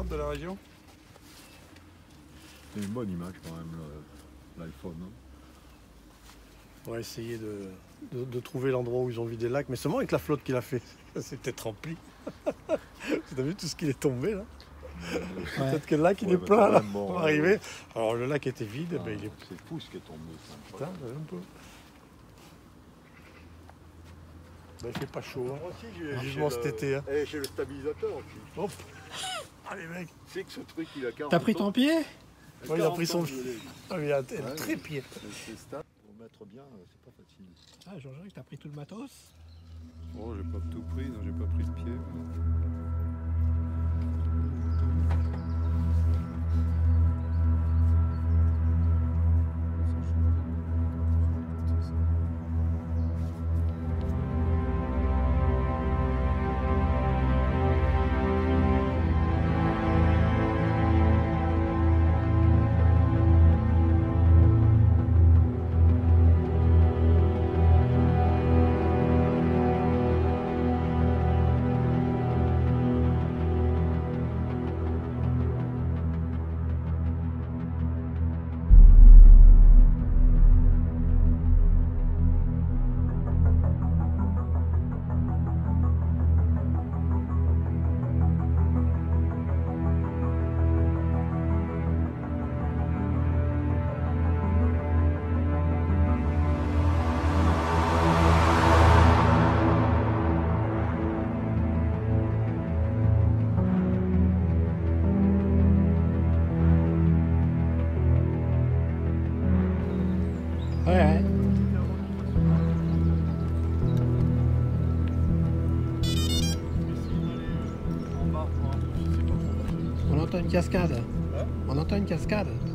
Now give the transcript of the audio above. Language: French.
de la région? C'est une bonne image quand même, l'iPhone. Hein. On va essayer de trouver l'endroit où ils ont vu des lacs, mais seulement avec la flotte qu'il a fait. C'est peut-être rempli. Vous avez vu tout ce qu'il est tombé là? Peut-être que le lac il est plein là. Bon, on va arriver. Alors le lac était vide, ben, il est... C'est fou ce qui est tombé. Putain, un peu. Ben, il fait pas chaud. Hein. Moi aussi, Vivement cet été. Hein. J'ai le stabilisateur aussi. Hop. Allez mec. C'est que ce truc il a 40 T'as pris ton pied? Ouais, il a pris son... Ah, il a un trépied. C'est stable. Pour mettre bien, c'est pas facile. Ah, Jean-Jacques, t'as pris tout le matos? Oh, j'ai pas tout pris, non, j'ai pas pris le pied. Ouais. On entend une cascade. On entend une cascade.